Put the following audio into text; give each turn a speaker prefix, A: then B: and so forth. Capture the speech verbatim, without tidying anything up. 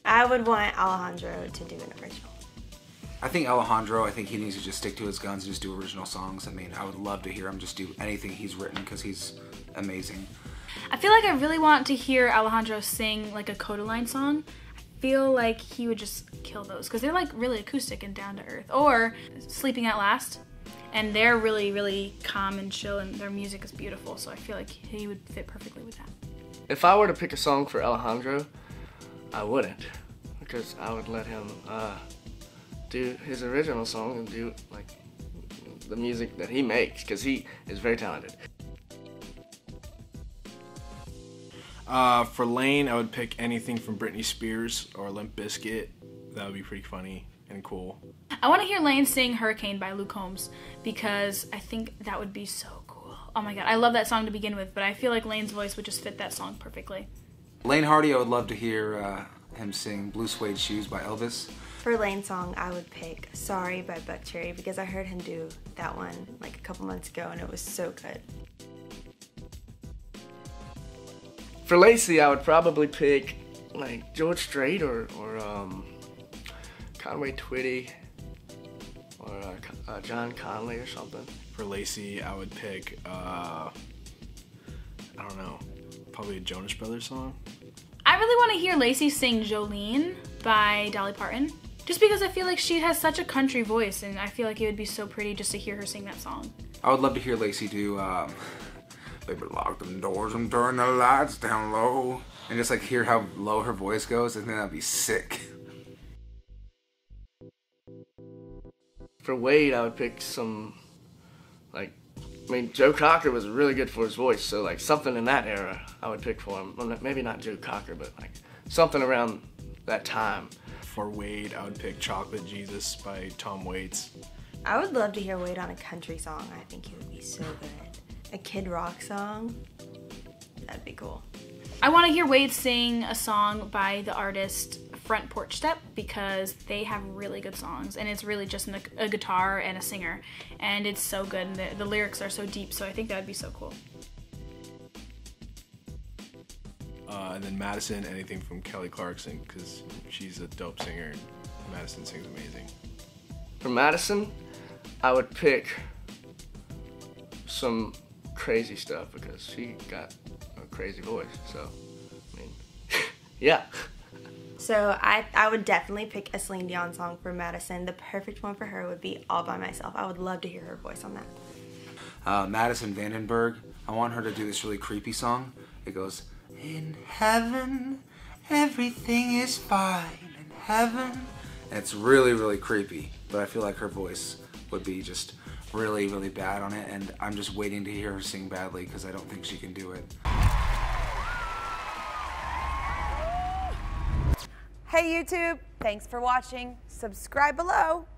A: I would want Alejandro to do an original.
B: I think Alejandro, I think he needs to just stick to his guns and just do original songs. I mean, I would love to hear him just do anything he's written because he's amazing.
C: I feel like I really want to hear Alejandro sing like a Codaline song. I feel like he would just kill those because they're like really acoustic and down to earth. Or Sleeping at Last. And they're really, really calm and chill, and their music is beautiful, so I feel like he would fit perfectly with that.
D: If I were to pick a song for Alejandro, I wouldn't, because I would let him uh, do his original song and do like the music that he makes, because he is very talented.
E: Uh, for Lane, I would pick anything from Britney Spears or Limp Bizkit. That would be pretty funny and cool.
C: I want to hear Lane sing Hurricane by Luke Combs because I think that would be so cool. Oh my god, I love that song to begin with, but I feel like Lane's voice would just fit that song perfectly.
B: Lane Hardy, I would love to hear uh, him sing Blue Suede Shoes by Elvis.
A: For Lane's song, I would pick Sorry by Buckcherry because I heard him do that one like a couple months ago and it was so good.
D: For Lacey, I would probably pick like George Strait or, or um, Conway Twitty or uh, uh, John Conley or something.
E: For Lacey, I would pick, uh, I don't know, probably a Jonas Brothers song.
C: I really want to hear Lacey sing Jolene by Dolly Parton just because I feel like she has such a country voice and I feel like it would be so pretty just to hear her sing that song.
B: I would love to hear Lacey do, um, Baby, lock them doors and turn the lights down low. And just like hear how low her voice goes, I think that'd be sick.
D: For Wade, I would pick some, like, I mean, Joe Cocker was really good for his voice, so like something in that era I would pick for him. Well, maybe not Joe Cocker, but like something around that time.
E: For Wade, I would pick Chocolate Jesus by Tom Waits.
A: I would love to hear Wade on a country song. I think he would be so good. A Kid Rock song, that'd be cool.
C: I want to hear Wade sing a song by the artist Front Porch Step because they have really good songs and it's really just a, a guitar and a singer and it's so good and the, the lyrics are so deep, so I think that would be so cool.
E: Uh, and then Madison, anything from Kelly Clarkson because she's a dope singer and Madison sings amazing.
D: For Madison, I would pick some crazy stuff because she got a crazy voice, so I mean, yeah.
A: So I, I would definitely pick a Celine Dion song for Madison. The perfect one for her would be All By Myself. I would love to hear her voice on that.
B: Uh, Madison Vandenberg, I want her to do this really creepy song. It goes, in heaven, everything is fine in heaven. And it's really, really creepy, but I feel like her voice would be just really, really bad on it, and I'm just waiting to hear her sing badly because I don't think she can do it.
F: Hey YouTube, thanks for watching. Subscribe below.